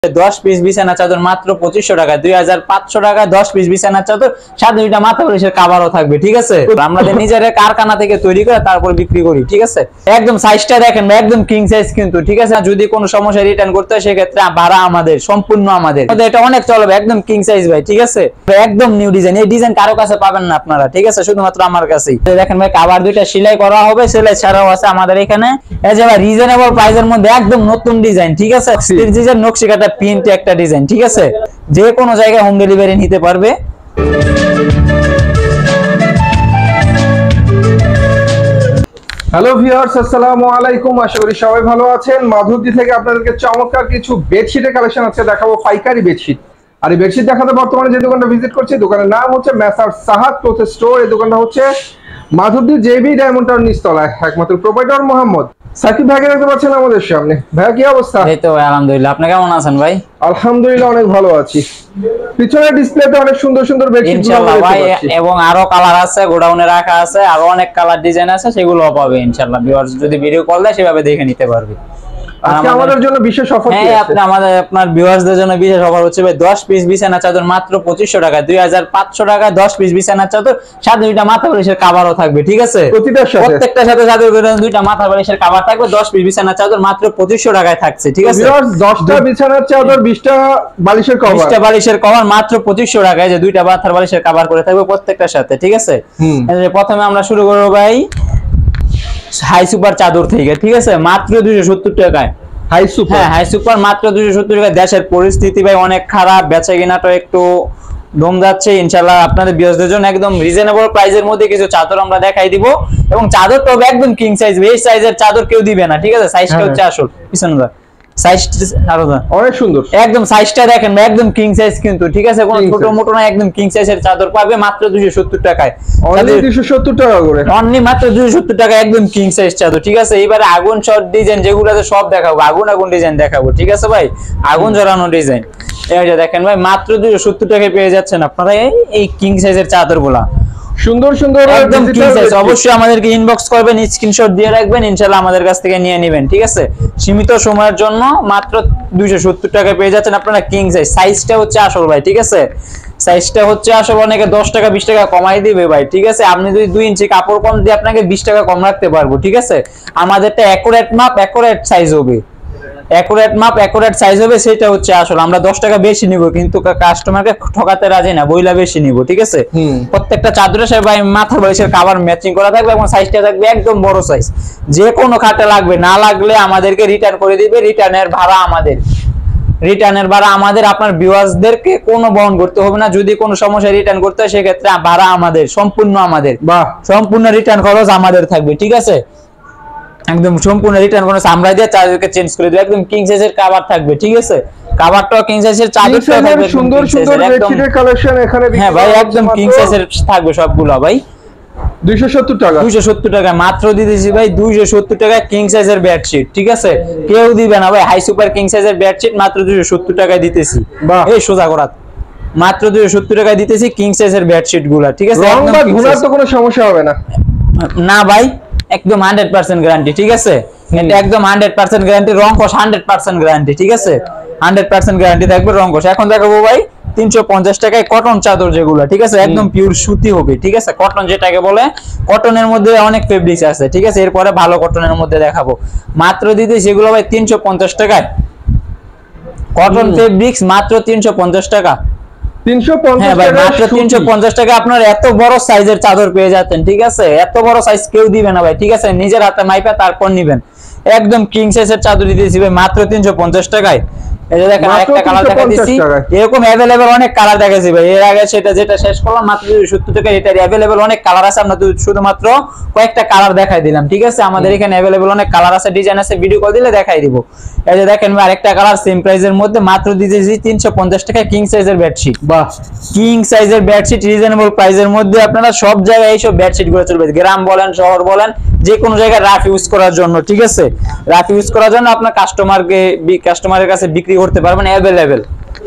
10 piece বিছানা চাদর মাত্র 2500 টাকা, 2500 টাকা 10 পিস বিছানা চাদর, সাথে দুইটা মাথা বালিশের কভারও থাকবে। ঠিক আছে, আমাদের নিজের কারখানা থেকে তৈরি করে তারপর বিক্রি করি। ঠিক আছে, একদম সাইজটা দেখেন একদম কিং সাইজ কিন্তু। ঠিক আছে, যদি কোনো সমস্যা রিটার্ন করতে হয় সেক্ষেত্রে ভাড়া আমাদের, সম্পূর্ণ আমাদের। এটা অনেক চলবে, একদম কিং সাইজ ভাই। ঠিক আছে, একদম নিউ ডিজাইন। এই ডিজাইন কারো কাছে পাবেন না আপনারা। ঠিক আছে, শুধুমাত্র আমার কাছেই। দেখেন ভাই, কভার দুইটা সেলাই করা হবে, সেলাই ছাড়াও আছে আমাদের এখানে। এই যে ভাই রিজনেবল প্রাইসের মধ্যে একদম নতুন ডিজাইন। ঠিক আছে, ডিজাইন নকশি কাটা প্রিন্ট একটা ডিজাইন। ঠিক আছে, যে কোনো জায়গায় হোম ডেলিভারি নিতে পারবে। হ্যালো ভিউয়ার্স, আসসালামু আলাইকুম। আশা করি সবাই ভালো আছেন। মাধুরী থেকে আপনাদেরকে চমৎকার কিছু বেডশিটের কালেকশন আছে দেখাবো, পাইকারি বেডশিট। আর এই বেডশিট দেখাতে বর্তমানে যে দোকানটা ভিজিট করছি, দোকানের নাম হচ্ছে মেসার সাহাদ ক্লথ স্টোর। এই দোকানটা হচ্ছে মাধুরী জেবি ডায়মন্ড টাউন নিচতলায়। একমাত্র প্রোপাইটর মোহাম্মদ সাকিব ভাইকে দেখতে পাচ্ছেন আমাদের সামনে। ভাইয়া কি অবস্থা? এই তো ভাই আলহামদুলিল্লাহ, আপনি কেমন আছেন ভাই? আলহামদুলিল্লাহ অনেক ভালো আছি। পিছনের ডিসপ্লেতে অনেক সুন্দর সুন্দর বেডশিট ইনশাআল্লাহ ভাই, এবং আরো কালার আছে, গোডাউনে রাখা আছে, আরো অনেক কালার ডিজাইন আছে, সেগুলো পাবে ইনশাআল্লাহ। ভিউয়ার্স যদি ভিডিও কল দেয় সেভাবে দেখে নিতে পারবে। আজকে আমাদের জন্য বিশেষ অফার হ্যাঁ, আপনার ভিউয়ার্সদের জন্য বিশেষ অফার হচ্ছে ভাই 10 পিস বিছানা চাদর মাত্র 2500 টাকা, 2500 টাকা 10 পিস বিছানা চাদর, সাথে দুইটা মাথা বালিশের কভারও থাকবে। ঠিক আছে, প্রত্যেকটার সাথে সাথে দুইটা মাথা বালিশের কভার থাকবে। 10 পিস বিছানা চাদর মাত্র 2500 টাকায় থাকছে। ঠিক আছে, ভিউয়ার্স 10টা বিছানার চাদর 20টা বালিশের কভার, 20টা বালিশের কভার মাত্র 2500 টাকায়, যে দুইটা মাথা বালিশের কভার করে থাকবে প্রত্যেকটার সাথে। ঠিক আছে, প্রথমে আমরা শুরু করব ভাই হাই সুপার চাদর থেকে। ঠিক আছে, মাত্র 270 টাকায় হাই সুপার। হ্যাঁ, হাই সুপার মাত্র 270 টাকা। দেশের পরিস্থিতি ভাই অনেক খারাপ, বেচা কিনাটা একটু দম যাচ্ছে। ইনশাআল্লাহ আপনাদের ভিউয়ারদের জন্য একদম রিজনেবল প্রাইসের মধ্যে কিছু চাদর আমরা দেখাই দিব। এবং চাদর তো একদম কিং সাইজ, এই সাইজের চাদর কেউ দিবে না। ঠিক আছে, সাইজটা হচ্ছে আসল পিছনটা সাইজটা অনেক সুন্দর, একদম সাইজটা দেখেন একদম কিং সাইজ কিন্তু। ঠিক আছে, কোনো ছোট মোটো না, একদম কিং সাইজের চাদর পাবে মাত্র 270 টাকায়। অনলি 270 টাকা করে, অনলি মাত্র 270 টাকা, একদম কিং সাইজ চাদর। ঠিক আছে, এবারে আগুন শর্ট ডিজাইন যেগুলো আছে সব দেখাবো, আগুন ডিজাইন দেখাবো। ঠিক আছে ভাই, আগুন জ্বালানো ডিজাইন। এই যে দেখেন ভাই, মাত্র 270 টাকায় পেয়ে যাচ্ছেন আপনারা এই কিং সাইজের চাদরগুলা। সুন্দর সুন্দর একদম কিং সাইজ। অবশ্যই আমাদেরকে ইনবক্স করবেন, স্ক্রিনশট দিয়ে রাখবেন, ইনশাআল্লাহ আমাদের কাছ থেকে নিয়ে নেবেন। ঠিক আছে, সীমিত সময়ের জন্য মাত্র 270 টাকায় পেয়ে যাচ্ছেন আপনারা কিং সাইজ। সাইজটা হচ্ছে আসল ভাই। ঠিক আছে, সাইজটা হচ্ছে আসল। অনেকে 10 টাকা 20 টাকা কমাই দিবে ভাই। ঠিক আছে, আপনি যদি 2 ইঞ্চি কাপড় কম দিয়ে আপনাকে 20 টাকা কম রাখতে পারবো। ঠিক আছে, আমাদেরটা অ্যাকুরেট মাপ, অ্যাকুরেট সাইজ হবে, অ্যাকুরেট মাপ, অ্যাকুরেট সাইজ হবে, সেটা হচ্ছে আসল। আমরা 10 টাকা বেশি নিব, কিন্তু কাস্টমারকে ঠকাতে রাজি না, বইলা বেশি নিব। ঠিক আছে, প্রত্যেকটা চাদরের সাথে ভাই মাথার বালিশের কভার ম্যাচিং করা থাকবে, এবং সাইজটা থাকবে একদম বড় সাইজ। যে কোনো খাটে লাগবে, না লাগলে আমাদেরকে রিটার্ন করে দিবে। রিটার্নের ভাড়া আমাদের, রিটার্নের ভাড়া আমাদের। আপনার ভিউয়ার্সদেরকে কোনো বহন করতে হবে না। যদি কোনো সমস্যা রিটার্ন করতে হয় সেক্ষেত্রে ভাড়া আমাদের, সম্পূর্ণ আমাদের, সম্পূর্ণ রিটার্ন খরচ আমাদের থাকবে। ঠিক আছে, একদম সম্পূর্ণ রিটার্ন খরচ আমরা দিয়ে চাদরকে চেঞ্জ করে দেব। একদম কিং সাইজের কভার থাকবে। ঠিক আছে, কভারটাও কিং সাইজের, চাদরটাও থাকবে সুন্দর সুন্দর বেডশিটের কালেকশন এখানে। হ্যাঁ ভাই, একদম কিং সাইজের থাকবে সবগুলো ভাই। 270 টাকা, 270 টাকা মাত্র দিতেছি ভাই। 270 টাকা কিং সাইজের বেডশিট। ঠিক আছে, কেউ দিবে না ভাই। হাই সুপার কিং সাইজের বেডশিট মাত্র 270 টাকায় দিতেছি। এই সোজা করাত মাত্র 270 টাকায় দিতেছি কিং সাইজের বেডশিট গুলা। ঠিক আছে, একদম ঘুরার তো কোনো সমস্যা হবে না। না ভাই, একদম 100% গ্যারান্টি। ঠিক আছে, এটা একদম 100% গ্যারান্টি। রং কষ 100% গ্যারান্টি। ঠিক আছে, 100% গ্যারান্টি থাকবে রং কষ। এখন দেখাবো ভাই 350 টাকায় কটন চাদর যেগুলো। ঠিক আছে, একদম পিওর সুতি হবে। ঠিক আছে, কটন যেটাকে বলে, কটনের মধ্যে অনেক ফেব্রিক্স আছে। ঠিক আছে, এরপরে ভালো কটনের মধ্যে দেখাবো। মাত্র দিতে সেগুলো ভাই 350 টাকায়, কটন ফেব্রিক্স মাত্র 350 টাকা। 350 ভাই, মাত্র 350 টাকা আপনার এত বড় সাইজের চাদর পেয়ে যাচ্ছেন। ঠিক আছে, এত বড় সাইজ কেউ দিবে না ভাই। ঠিক আছে, নিজের হাতে মাইপা তারপর নিবেন। একদম কিং সাইজের চাদর দিতেছি ভাই মাত্র 350 টাকায়। এই যে দেখেন আরেকটা কালার দেখাচ্ছি, এরকম अवेलेबल অনেক কালার দেখাচ্ছি ভাই। এর আগে যেটা শেষ করলাম মাত্র 270 টাকা, এটার अवेलेबल অনেক কালার আছে। আমরা শুধুমাত্র কয়েকটা কালার দেখাই দিলাম। ঠিক আছে, আমাদের এখানে अवेलेबल অনেক কালার আছে, ডিজাইন আছে, ভিডিও কল দিলে দেখাই দিব। এই যে দেখেন ভাই আরেকটা কালার সেম প্রাইসের মধ্যে মাত্র দিতেছি 350 টাকা কিং সাইজের বেডশিট। বাহ, কিং সাইজের বেডশিট রিজনেবল প্রাইসের মধ্যে। আপনারা সব জায়গায় এইসব বেডশিট গুলো চলবে, গ্রাম বলেন শহর বলেন, যে কোনো জায়গায় রাফ ইউজ করার জন্য। ঠিক আছে, রাফ ইউজ করার জন্য আপনার কাস্টমারের কাছে বিক্রি করতে পারবেন अवेलेबल।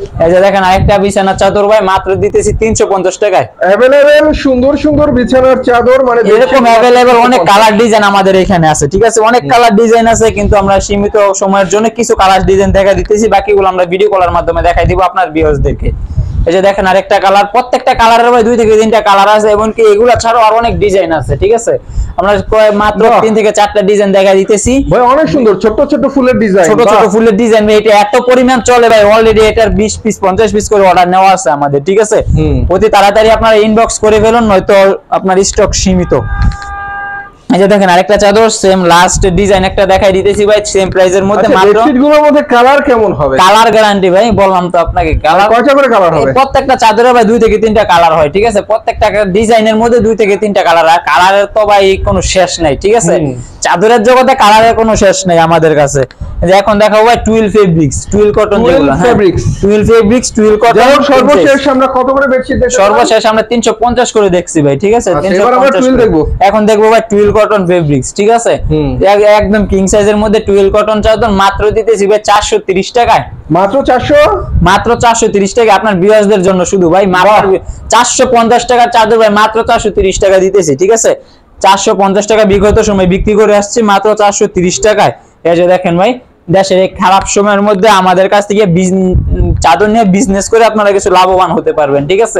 এই যে দেখেন আরেকটা বিছানার চাদর ভাই মাত্র দিতেছি 350 টাকায়। अवेलेबल সুন্দর সুন্দর বিছানার চাদর, মানে এরকম अवेलेबल অনেক কালার ডিজাইন আমাদের এখানে আছে, ঠিক আছে, অনেক কালার ডিজাইন আছে, কিন্তু আমরা সীমিত সময়ের জন্য কিছু কালার ডিজাইন দেখা দিতেছি, বাকিগুলো আমরা ভিডিও কলের মাধ্যমে দেখাই দিব আপনার ভিউয়ার্সদেরকে। এই যে দেখেন আরেকটা কালার, প্রত্যেকটা কালারের ভাই 2 থেকে 3টা কালার আছে, এবং কি এগুলা ছাড়াও আর অনেক ডিজাইন আছে, ঠিক আছে। আমরা মাত্র 3 থেকে 4টা ডিজাইন দেখা দিতেছি ভাই, অনেক সুন্দর ছোট ছোট ফুলের ডিজাইন, ছোট ছোট ফুলের ডিজাইন ভাই, এটা এত পরিমাণ চলে ভাই, অলরেডি এটার 20 পিস 50 পিস করে অর্ডার নেওয়া আছে আমাদের, ঠিক আছে। অতি তাড়াতাড়ি আপনারা ইনবক্স করে ফেলুন, নয়তো আপনার স্টক সীমিত। এই যে দেখেন আরেকটা চাদর, সেম লাস্ট ডিজাইন একটা দেখাই দিতেছি ভাই, সেম প্রাইসের মধ্যে। মাত্র বেডশিটগুলোর মধ্যে কালার কেমন হবে? কালার গ্যারান্টি ভাই, বললাম তো আপনাকে, কালার কয়টা করে কালার হবে? প্রত্যেকটা চাদরে ভাই 2 থেকে 3টা কালার হয়, ঠিক আছে। প্রত্যেকটা ডিজাইনের মধ্যে 2 থেকে 3টা কালার, আর কালারের তো ভাই কোনো শেষ নাই, ঠিক আছে। চাদরের জগতে কালারের কোনো শেষ নাই আমাদের কাছে। যে এখন দেখাবো ভাই টুইল ফেব্রিক্স, টুইল কটন, যেগুলো টুইল ফেব্রিক্স, টুইল কটন। সর্বশেষ আমরা কত করে বেডশিট দেখব? সর্বশেষ আমরা 350 করে দেখছি ভাই, ঠিক আছে। 350 দেখব। এখন দেখবো ভাই টুইল কটন ফেব্রিক্স, ঠিক আছে। একদম কিং সাইজের মধ্যে টুইল কটন চাদর মাত্র দিতেছি ভাই 430 টাকায়। মাত্র 400, মাত্র 430 টাকা আপনার ভিউয়ার্সদের জন্য শুধু ভাই, মাত্র 450 টাকার চাদর ভাই মাত্র 430 টাকা দিতেছি, ঠিক আছে। 450 টাকা বিগত সময় বিক্রি করে আসছি, মাত্র 430 টাকায়। এই যে দেখেন ভাই, দেশের এই খারাপ সময়ের মধ্যে আমাদের কাছ থেকে চাদর নিয়ে বিজনেস করে আপনারা কিছু লাভবান হতে পারবেন, ঠিক আছে।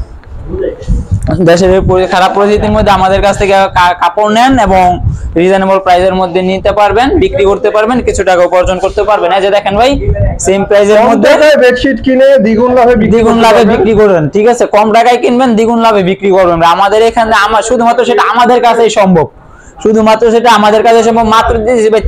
দেশের খারাপ পরিস্থিতির মধ্যে আমাদের কাছ থেকে কাপড় নেন এবং রিজনেবল প্রাইসের মধ্যে নিতে পারবেন, বিক্রি করতে পারবেন, কিছু টাকা উপার্জন করতে পারবেন। এই যে দেখেন ভাই, সেম প্রাইসের মধ্যে বেডশিট কিনে দ্বিগুণ লাভে বিক্রি করবেন, ঠিক আছে। কম টাকায় কিনবেন, দ্বিগুণ লাভে বিক্রি করবেন। আমাদের এখানে শুধুমাত্র সেটা আমাদের কাছেই সম্ভব, শুধুমাত্র সেটা আমাদের কাছে সম্ভব। মাত্র দিয়েছি ভাই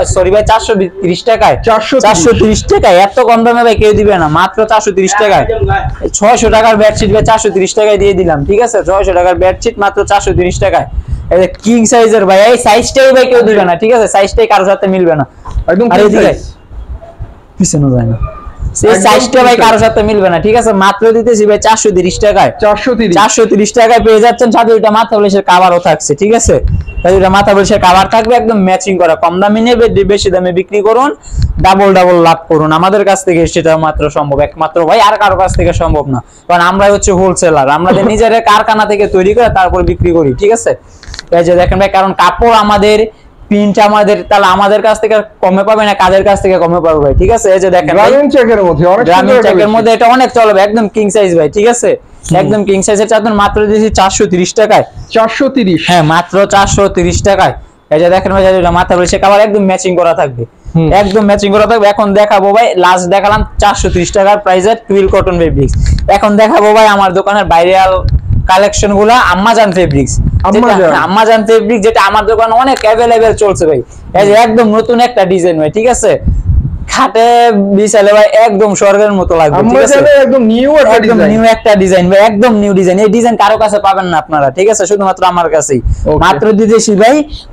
430 টাকায়, 430 টাকায়। এত কম দামে ভাই কেউ দিবে না, মাত্র 430 টাকায়। 600 টাকার বেডশিট ভাই 430 টাকায় দিয়ে দিলাম, ঠিক আছে। 600 টাকার বেডশিট মাত্র 430 টাকায়। এই কিং সাইজের ভাই, এই সাইজটাই ভাই কেউ দিবে না, ঠিক আছে। সাইজটাই কারোর সাথে মিলবে না, একদম পিছনে যায় না, সেই সাইজটা ভাই কারোর সাথে মিলবে না, ঠিক আছে। মাত্র দিতেছি ভাই 430 টাকায়। 430 টাকায় পেয়ে যাচ্ছেন। সাথে এটা মাথা বালিশের কভারও থাকছে, ঠিক আছে। এটা মাথা বালিশের কভার থাকবে, একদম ম্যাচিং করা। কম দামে নেবে, বেশি দামে বিক্রি করুন, ডাবল লাভ করুন। আমাদের কাছ থেকে সেটা মাত্র সম্ভব, একমাত্র ভাই, আর কারো কাছ থেকে সম্ভব না। কারণ আমরা হচ্ছে হোলসেলার, আমাদের নিজের কারখানা থেকে তৈরি করে তারপর বিক্রি করি, ঠিক আছে। এই যে দেখেন ভাই, কারণ কাপড় আমাদের, প্রিন্ট আমাদের, তাহলে আমাদের কাছ থেকে কমে পাবে না, কাদের কাছ থেকে কমে পাবে ভাই, ঠিক আছে। এই যে দেখেন গ্রামীণ চেকের মধ্যে এটা অনেক চলবে, একদম কিং সাইজ ভাই, ঠিক আছে। একদম কিং সাইজের চাদর মাত্র দিয়েছি 430 টাকায়। 430, হ্যাঁ, মাত্র 430 টাকায়। এই যে দেখেন ভাই, এটা মাথা বালিশে কভার একদম ম্যাচিং করা থাকবে, একদম ম্যাচিং করা থাকবে। এখন দেখাবো ভাই, লাস্ট দেখালাম 430 টাকার প্রাইসের টুইল কটন ফেব্রিক্স। এখন দেখাবো ভাই আমার দোকানের ভাইরাল কালেকশন গুলা, আম্মাজান ফেব্রিক্স। আম্মাজান ফেব্রিক যেটা আমার দোকানে অনেক অ্যাভেলেবেল চলছে ভাই। এই যে একদম নতুন একটা ডিজাইন ভাই, ঠিক আছে। খাটে বিছালে ভাই একদম স্বর্গের মতো লাগবে, ঠিক আছে। একদম নিউ একটা ডিজাইন ভাই, একদম নিউ ডিজাইন। এই ডিজাইন কারো কাছে পাবেন না আপনারা, ঠিক আছে, শুধুমাত্র আমার কাছেই। মাত্র দিতেছি ভাই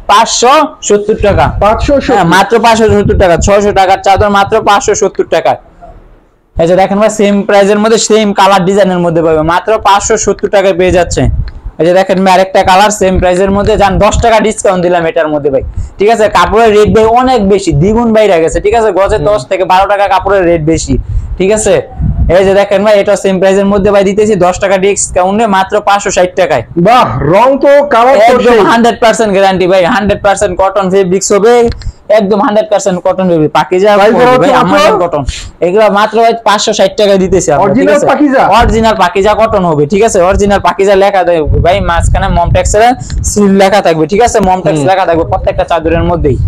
570 টাকা। 570, মাত্র 570 টাকা। 600 টাকার চাদর মাত্র 570 টাকা। এই যে দেখেন ভাই, সেম প্রাইসের মধ্যে সেম কালার ডিজাইনের মধ্যে পাবে, মাত্র 570 টাকায় পেয়ে যাচ্ছে। এই যে দেখেন ভাই, আরেকটা কালার সেম প্রাইসের মধ্যে, জান 10 টাকা ডিসকাউন্ট দিলাম এটার মধ্যে ভাই, ঠিক আছে। কাপড়ের রেট ভাই অনেক বেশি, দ্বিগুণ বাইরে গেছে, ঠিক আছে। গজে 10 থেকে 12 টাকা কাপড়ের রেট বেশি, ঠিক আছে। এই যে দেখেন ভাই, এটা সেম প্রাইসের মধ্যে ভাই দিতেছি 10 টাকা ডিসকাউন্টে মাত্র 560 টাকায়। বাহ, রং তো কালার তো একদম 100% গ্যারান্টি ভাই, 100% কটন ফেব্রিক্স হবে, একদম 100% কটন ফেব্রিক। পাকিজা ভাই, আমাদের কটন, এগুলো মাত্র 560 টাকা দিতেছি আমরা, ঠিক আছে। অরিজিনাল পাকিজা কটন হবে, ঠিক আছে। অরিজিনাল পাকিজা লেখা থাকবে ভাই, মাঝখানে মমটেক্স এর সিল লেখা থাকবে, ঠিক আছে। মমটেক্স লেখা থাকবে প্রত্যেকটা চাদরের মধ্যেই।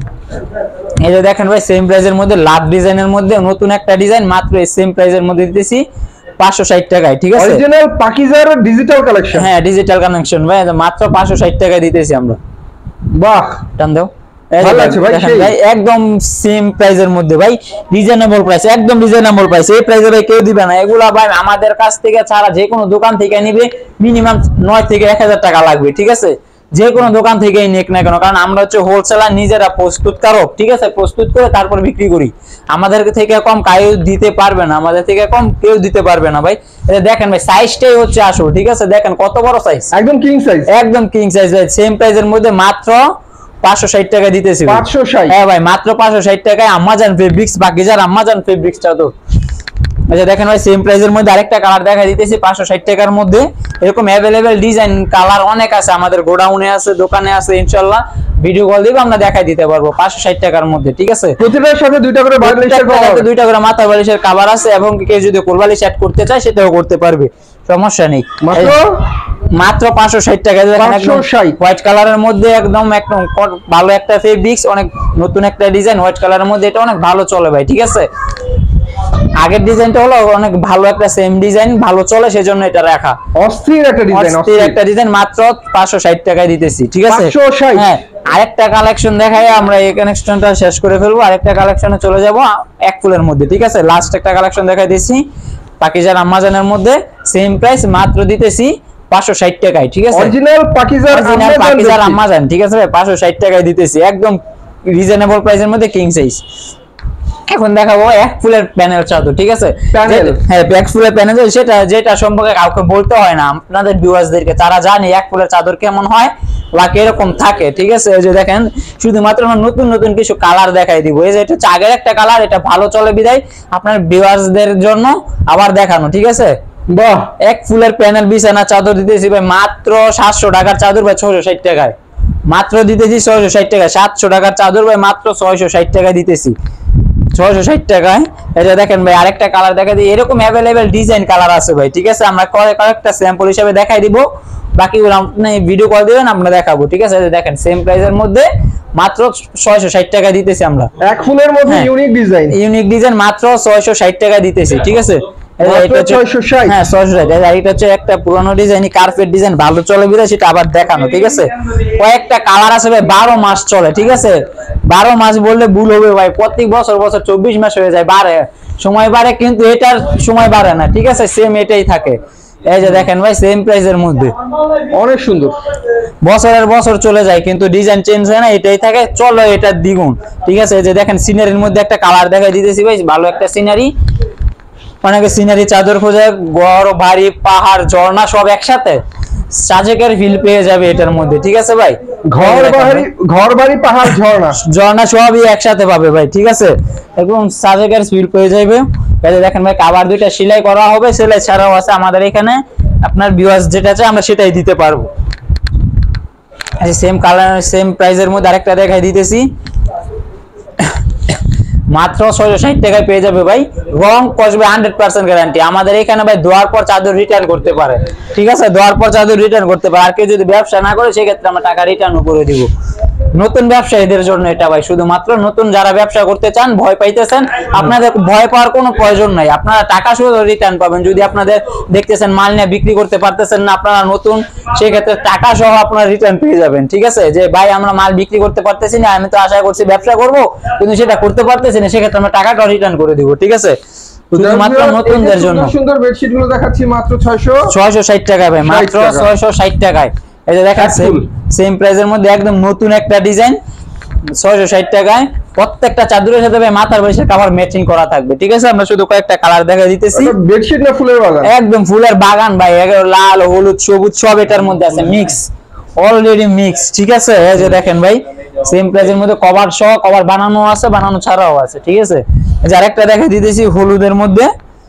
এই যে দেখেন ভাই, সেম প্রাইসের মধ্যে লাভ ডিজাইনের মধ্যে নতুন একটা ডিজাইন, মাত্র এই সেম প্রাইসের মধ্যে দিতেছি 560 টাকায়, ঠিক আছে। অরিজিনাল পাকিজার ডিজিটাল কালেকশন, হ্যাঁ, ডিজিটাল কালেকশন ভাই, মাত্র 560 টাকায় দিতেছি আমরা। বাহ, টান দাও। একদম সেম প্রাইসের মধ্যে ভাই, রিজনেবল প্রাইস, একদম রিজনেবল প্রাইস। এই প্রাইসে ভাই কেউ দিবে না। এগুলা ভাই আমাদের কাছ থেকে ছাড়া যে কোনো দোকান থেকে নিবে মিনিমাম 9 থেকে 1000 টাকা লাগবে, ঠিক আছে। যে কোনো দোকান থেকেই নেক না কেন, কারণ আমরা হচ্ছে হোলসেলার, নিজেরা প্রস্তুতকারক, ঠিক আছে। প্রস্তুত করে তারপর বিক্রি করি। আমাদের থেকে কম কেউ দিতে পারবে না, আমাদের থেকে কম কেউ দিতে পারবে না ভাই। এটা দেখেন ভাই, সাইজটাই হচ্ছে আসল, ঠিক আছে। দেখেন কত বড় সাইজ, একদম কিং সাইজ, একদম কিং সাইজ ভাই। সেম প্রাইসের মধ্যে মাত্র 560 টাকা দিতেছি। 560, হ্যাঁ ভাই, মাত্র 560 টাকায় আম্মাজান ফেব্রিক্স, বাকি যার আম্মাজান ফেব্রিক্স চাদর। আচ্ছা দেখেন ভাই সেম প্রাইসের মধ্যে আরেকটা কালার দেখা দিতেছি 560 টাকার মধ্যে। এরকম अवेलेबल ডিজাইন কালার অনেক আছে, আমাদের গোডাউনে আছে, দোকানে আছে, ইনশাআল্লাহ ভিডিও কল দিব আমরা দেখাই দিতে পারবো 560 টাকার মধ্যে। ঠিক আছে, প্রতিটার সাথে দুইটা করে বালিশের কভার, দুইটা করে মাথা বালিশের কভার আছে, এবং কেউ যদি কোল বালিশ অ্যাড করতে চায় সেটাও করতে পারবে, সমস্যা নেই। মাত্র 560 টাকা। হোয়াইট কালারের মধ্যে একদম ভালো একটা ফেব্রিক্স, অনেক নতুন একটা ডিজাইন হোয়াইট কালারের মধ্যে, এটা অনেক ভালো চলে ভাই। ঠিক আছে, আগের ডিজাইনটা হলো অনেক ভালো একটা সেম ডিজাইন, ভালো চলে সেজন্য এটা রাখা। অস্থির একটা ডিজাইন মাত্র 560 টাকায় দিতেছি। ঠিক আছে, 560। হ্যাঁ, আরেকটা কালেকশন দেখাই, আমরা এই কালেকশনটা শেষ করে ফেলবো, আরেকটা কালেকশনে চলে যাব এক ফুলের মধ্যে। ঠিক আছে, লাস্ট একটা কালেকশন দেখাই দিয়েছি পাকিজার আম্মাজানের মধ্যে, সেম প্রাইস মাত্র দিতেছি 560 টাকায়। ঠিক আছে, অরিজিনাল পাকিজার আম্মাজান। ঠিক আছে ভাই, 560 টাকায় দিতেছি, একদম রিজনেবল প্রাইসের মধ্যে, কিং সাইজ। এখন দেখাবো এক ফুলের প্যানেল চাদর। ঠিক আছে, হ্যাঁ এক ফুলের প্যানেল, যেটা সম্পর্কে কাউকে বলতে হয় না, আপনাদের ভিউয়ার্সদেরকে, তারা জানে এক ফুলের চাদর কেমন হয় বা কিরকম থাকে। ঠিক আছে, এই যে দেখেন শুধুমাত্র আমরা নতুন নতুন কিছু কালার দেখাই দিব। এই যে এটা হচ্ছে আগের একটা কালার, এটা ভালো চলে বিদায় আপনার ভিউয়ার্সদের জন্য আবার দেখানো। ঠিক আছে, বাহ, এক ফুলের প্যানেল বিছানা চাদর দিতেছি ভাই মাত্র 700 টাকার চাদর ভাই 660 টাকায়, মাত্র দিতেছি 660 টাকা। 700 টাকার চাদর ভাই মাত্র 660 টাকায় দিতেছি, 660 টাকায়। এটা দেখেন ভাই আরেকটা কালার দেখা দিই, এরকম अवेलेबल ডিজাইন কালার আছে ভাই। ঠিক আছে, আমরা কয়েকটা স্যাম্পল হিসেবে দেখাই দিব, বাকিগুলো আপনি ভিডিও কল দিবেন আমরা দেখাবো। ঠিক আছে, দেখেন সেম প্রাইসের মধ্যে মাত্র 660 টাকা দিতেছি আমরা, এক ফুলের মধ্যে ইউনিক ডিজাইন মাত্র 660 টাকা দিতেছি। ঠিক আছে, এটা 660, হ্যাঁ 660। এটা হচ্ছে একটা পুরনো ডিজাইন, কার্পেট ডিজাইন, ভালো চলে বিরাট, সেটা আবার দেখানো। ঠিক আছে, কয়েকটা কালার আছে ভাই, 12 মাস চলে। ঠিক আছে, 12 মাস বললে ভুল হবে ভাই, প্রত্যেক বছর 24 মাস হয়ে যায়, বাড়ে সময় বাড়ে, কিন্তু এটার সময় বাড়ে না। ঠিক আছে, সেম এটাই থাকে। এই যে দেখেন ভাই সেম প্রাইসের মধ্যে অনেক সুন্দর, বছরের বছর চলে যায় কিন্তু ডিজাইন চেঞ্জ হয় না, এটাই থাকে, চলো এটা দ্বিগুণ। ঠিক আছে, এই যে দেখেন সিনারির মধ্যে একটা কালার দেখাই দিতেছি ভাই, ভালো একটা সিনারি। অনেকে সিনারি চাদর খোঁজে, গড় বাড়ি পাহাড় ঝর্ণা সব একসাথে, সাজেকের ফিল পেয়ে যাবে এটার মধ্যে। ঠিক আছে ভাই, ঘর বাড়ি পাহাড় ঝর্ণা সবই একসাথে পাবে ভাই। ঠিক আছে, একদম সাজেকের ফিল পেয়ে যাবে। এই দেখেন ভাই কাভার দুইটা সেলাই করা হবে, সেলাই ছাড়াও আছে আমাদের এখানে, আপনার ভিউয়ার্স যেটা চাই আমরা সেটাই দিতে পারবো। এই সেম কালার সেম প্রাইসের মধ্যে আরেকটা দেখাই দিতেছি, মাত্র 660 টাকায় পেয়ে যাবে ভাই, রং কসবে 100% গ্যারান্টি। আমাদের এখানে ভাই ধোয়ার পর চাদর রিটার্ন করতে পারে। ঠিক আছে, ধোয়ার পর চাদর রিটার্ন করতে পারে, আর কেউ যদি ব্যবসা না করে সেক্ষেত্রে আমরা টাকা রিটার্নও করে দিব। নতুন ব্যবসায়ীদের জন্য এটা ভাই, শুধুমাত্র নতুন যারা ব্যবসা করতে চান, ভয় পাইতেছেন, আপনাদের ভয় পাওয়ার কোনো প্রয়োজন নাই, আপনারা টাকা শুধু রিটার্ন পাবেন। যদি আপনাদের দেখতেছেন মাল নিয়ে বিক্রি করতে পারতেছেন না, আপনারা নতুন, সেক্ষেত্রে টাকা সহ আপনারা রিটার্ন পেয়ে যাবেন। ঠিক আছে, যে ভাই আমরা মাল বিক্রি করতে পারতেছি না, আমি তো আশা করছি ব্যবসা করব কিন্তু সেটা করতে পারতেছি না, সেক্ষেত্রে আমরা টাকাটা রিটার্ন করে দিব। ঠিক আছে, শুধুমাত্র নতুনদের জন্য। সুন্দর বেডশিট গুলো দেখাচ্ছি মাত্র 660 টাকায় ভাই, মাত্র 660 টাকায়। এই যে দেখেন সেম প্রাইসের মধ্যে একদম নতুন একটা ডিজাইন, 660 টাকায়। প্রত্যেকটা চাদরের সাথে ভাই মাথার বালিশের কভার ম্যাচিং করা থাকবে। ঠিক আছে, আমরা শুধু কয়েকটা কালার দেখা দিতেছি। বেডশিট না ফুলের বাগান? একদম ফুলের বাগান ভাই, লাল হলুদ সবুজ সব এটার মধ্যে আছে, মিক্স, অলরেডি মিক্স। ঠিক আছে, এই যে দেখেন ভাই সেম প্রাইসের মধ্যে কভার সহ, কভার বানানো আছে, বানানো ছাড়াও আছে। ঠিক আছে, এই যে আরেকটা দেখা দিতেছি হলুদের মধ্যে,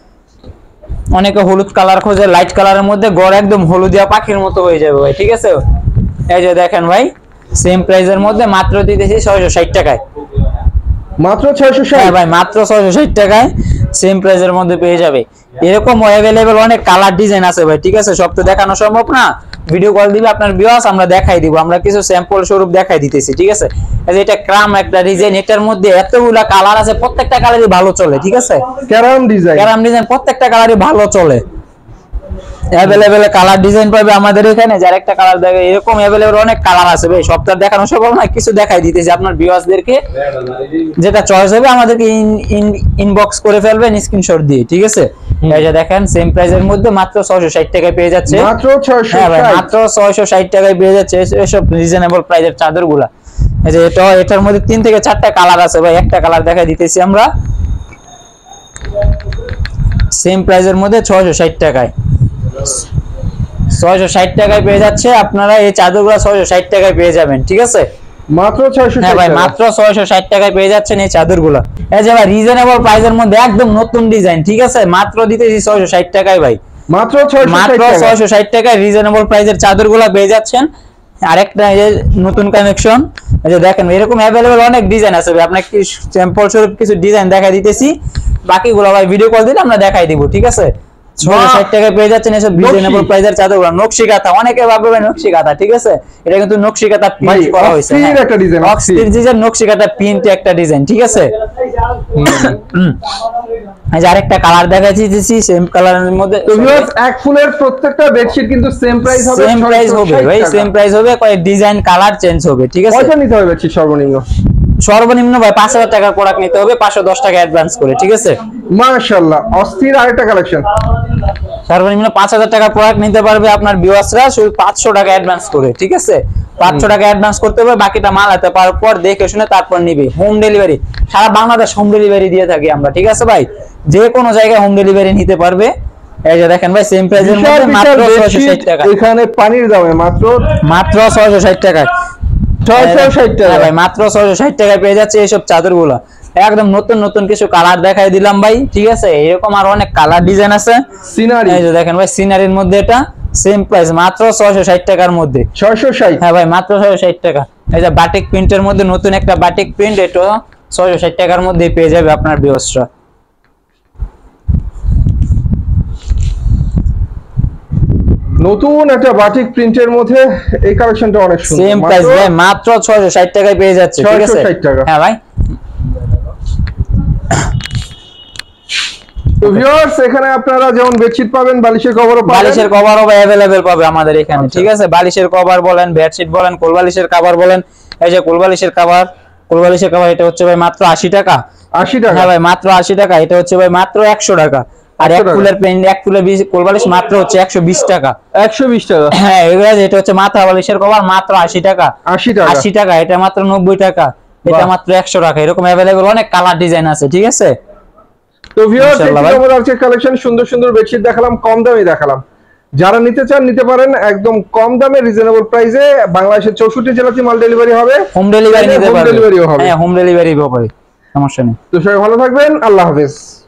অনেকে হলুদ কালার খোঁজে, লাইট কালারের মধ্যে গড় একদম হলুদিয়া পাখির মতো হয়ে যাবে ভাই। ঠিক আছে, এই যে দেখেন ভাই সেম প্রাইসের মধ্যে মাত্র দিতেছি 660 টাকায়, মাত্র 660। হ্যাঁ ভাই মাত্র 660 টাকায় সেম প্রাইসের মধ্যে পেয়ে যাবে। এরকম अवेलेबल অনেক কালার ডিজাইন আছে ভাই। ঠিক আছে, সব তো দেখানো সম্ভব না, ভিডিও কল দিবে আপনার ভিউয়ার্স, আমরা দেখাই দিব, আমরা কিছু স্যাম্পল স্বরূপ দেখাই দিতেছি। ঠিক আছে, এটা ক্রাম একটা ডিজাইন, এটার মধ্যে এতগুলা কালার আছে, প্রত্যেকটা কালারই ভালো চলে। ঠিক আছে, ক্রাম ডিজাইন প্রত্যেকটা কালারই ভালো চলে, अवेलेबल কালার ডিজাইন পাবে আমাদের এখানে। যার একটা কালার দেখে, এরকম अवेलेबल অনেক কালার আছে ভাই, সবটা দেখানো সম্ভব না, কিছু দেখাই দিতেছি আপনার ভিউয়ার্সদেরকে, যেটা চয়েস হবে আমাদেরকে ইনবক্স করে ফেলবেন স্ক্রিনশট দিয়ে। ঠিক আছে, এই যে দেখেন সেম প্রাইসের মধ্যে মাত্র 660 টাকায় পেয়ে যাচ্ছে, মাত্র 660। হ্যাঁ ভাই মাত্র 660 টাকায় পেয়ে যাচ্ছে এসব রিজনেবল প্রাইসের চাদরগুলা। এই যে এটার মধ্যে 3 থেকে 4টা কালার আছে ভাই, একটা কালার দেখাই দিতেছি আমরা, সেম প্রাইসের মধ্যে 660 টাকায়, 660 টাকায় পেয়ে যাচ্ছে। আপনারা এই চাদরগুলো 660 টাকায় পেয়ে যাবেন। ঠিক আছে, মাত্র 660 হ্যাঁ ভাই টাকা। মাত্র 660 টাকায় পেয়ে যাচ্ছেন এই চাদরগুলো। এই যে ভাই রিজনেবল প্রাইসের মধ্যে একদম নতুন ডিজাইন, ঠিক আছে, মাত্র দিতেছি 660 টাকায় ভাই, মাত্র 660 মাত্র টাকা। 660 টাকায় রিজনেবল প্রাইসের চাদরগুলো পেয়ে যাচ্ছেন। আরেকটা এই যে নতুন কানেকশন, এই যে দেখেন এরকম अवेलेबल অনেক ডিজাইন আছে ভাই, আপনাকে কি স্যাম্পল স্বরূপ কিছু ডিজাইন দেখাই দিতেছি, বাকিগুলো ভাই ভিডিও কল দিলে আমরা দেখাই দিব, ঠিক আছে। 660 টাকায় পেয়ে যাচ্ছেন এসব রিজনেবল প্রাইসের চাদরগুলো। নকশি কাঁথা, অনেকে ভাববে নকশি কাঁথা, ঠিক আছে, এটা কিন্তু নকশি কাঁথা ভাই প্রিন্ট করা হয়েছে, অস্থির একটা ডিজাইন, অক্সির ডিজাইন নকশি কাঁথা প্রিন্ট একটা ডিজাইন, ঠিক আছে। এই যে আরেকটা কালার দেখাচ্ছি সেম কালারের মধ্যে। তো ভিউয়ার্স এক ফুলের প্রত্যেকটা বেডশিট কিন্তু সেম প্রাইস হবে, সেম প্রাইস হবে ভাই, সেম প্রাইস হবে, কয়েক ডিজাইন কালার চেঞ্জ হবে, ঠিক আছে। কয়টা নিতে হবে বেডশিট সর্বনিম্ন? সর্বনিম্ন ভাই 5000 টাকার প্রোডাক্ট নিতে হবে, 510 টাকা অ্যাডভান্স করে, ঠিক আছে। মাশাআল্লাহ অস্থির আরেকটা কালেকশন। সর্বনিম্ন 5000 টাকার প্রোডাক্ট নিতে পারবে আপনার ভিউয়ার্সরা শুধু 500 টাকা অ্যাডভান্স করে, ঠিক আছে। 500 টাকা অ্যাডভান্স করতে হবে, বাকিটা মাল হাতে পাওয়ার পর দেখে শুনে তারপর নিবে। হোম ডেলিভারি সারা বাংলাদেশ হোম ডেলিভারি দিয়ে থাকি আমরা, ঠিক আছে ভাই, যে কোনো জায়গায় হোম ডেলিভারি নিতে পারবে। এই যে দেখেন ভাই সেম প্রাইসের মধ্যে মাত্র 660 টাকা, এখানে পানির দামে মাত্র 660 টাকায় 660 টাকা ভাই, মাত্র 660 টাকায় পেয়ে যাচ্ছে এইসব চাদরগুলো। একদম নতুন নতুন কিছু কালার দেখাই দিলাম ভাই, ঠিক আছে, এরকম আর অনেক কালার ডিজাইন আছে। সিনারি, এই যে দেখেন ভাই সিনারির মধ্যে এটা সেম প্রাইস মাত্র 660 টাকার মধ্যে। 660, হ্যাঁ ভাই মাত্র 660 টাকা। এই যে বাটিক প্রিন্টের মধ্যে নতুন একটা বাটিক প্রিন্ট, এটা 660 টাকার মধ্যে পেয়ে যাবে আপনার ভিউয়ার্সরা। নতুন একটা বাটিক প্রিন্টের মধ্যে এই কালেকশনটা অনেক সুন্দর। সেম প্রাইস ভাই মাত্র 660 টাকায় পেয়ে যাচ্ছে, ঠিক আছে। 660 টাকা। হ্যাঁ ভাই। তো ভিউয়ার্স এখানে আপনারা যেমন বেডশিট পাবেন, বালিশের কভারও পাবেন। বালিশের কভারও ভাই अवेलेबल পাবে আমাদের এখানে, আচ্ছা। ঠিক আছে। বালিশের কভার বলেন, বেডশিট বলেন, কোলবালিশের কভার বলেন। এই যে কোলবালিশের কভার, কোলবালিশের কভার এটা হচ্ছে ভাই মাত্র 80 টাকা। 80 টাকা। হ্যাঁ ভাই মাত্র 80 টাকা। এটা হচ্ছে ভাই মাত্র 100 টাকা। আর 100 এক টাকা। ফুলের পেন, এক ফুলের কোলবালিশ মাত্র হচ্ছে 120 টাকা। 120 টাকা। হ্যাঁ এগুলা এটা হচ্ছে মাথা বালিশের কভার মাত্র 80 টাকা। 80 টাকা। 80 টাকা। এটা মাত্র 90 টাকা। এটা বাহ। মাত্র 100 টাকা। এরকম अवेलेबल অনেক কালার ডিজাইন আছে, ঠিক আছে। তো ভিউয়ার্স ইনশাআল্লাহ ভাই। আমাদের আজকে কালেকশন সুন্দর সুন্দর বেডশিট দেখালাম, কম দামে দেখালাম। যারা নিতে চান নিতে পারেন একদম কম দামে রিজনেবল প্রাইসে। বাংলাদেশের 64 জেলাতে মাল ডেলিভারি হবে, হোম ডেলিভারি নিতে হোম পারবে। ডেলিভারিও হবে। হ্যাঁ হোম ডেলিভারি হবে, সমস্যা নেই। তো সবাই ভালো থাকবেন, আল্লাহ হাফেজ।